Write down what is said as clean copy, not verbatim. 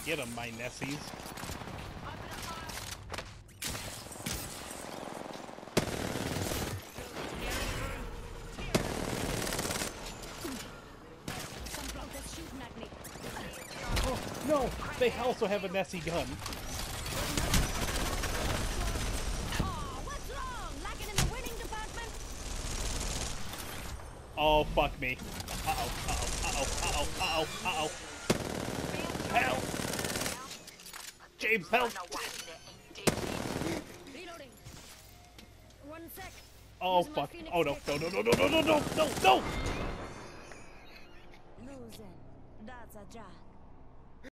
Get him, my Nessies. Oh, no! They also have a Nessie gun. What's wrong? Lacking in the winning department? Oh, fuck me. Uh-oh, uh-oh, uh-oh, uh-oh, uh-oh, uh-oh. Help! James, help! Reloading. One sec. Oh, Using my fuck. Phoenix Oh, no, kit. no, no, no, no, no, no, no, no, no! Losing. That's a job.